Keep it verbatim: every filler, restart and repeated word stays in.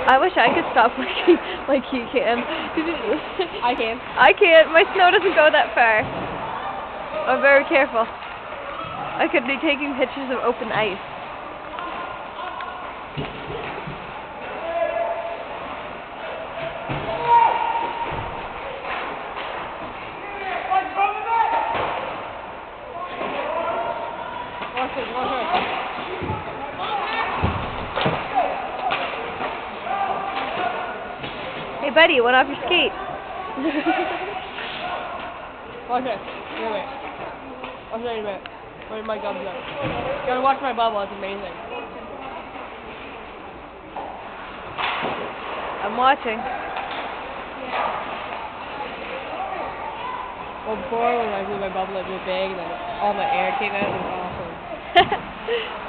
I wish I could stop like you, like you can. I can. I can't. My snow doesn't go that far. I'm very careful. I could be taking pictures of open ice. Watch it, watch it. Hey buddy, you went off your skate. Watch it. Wait, wait. I'll show you a bit. Where my gums are. You gotta watch my bubble, it's amazing. I'm watching. Well, before when I blew my bubble, it blew big, and then all my air came out. It was awesome.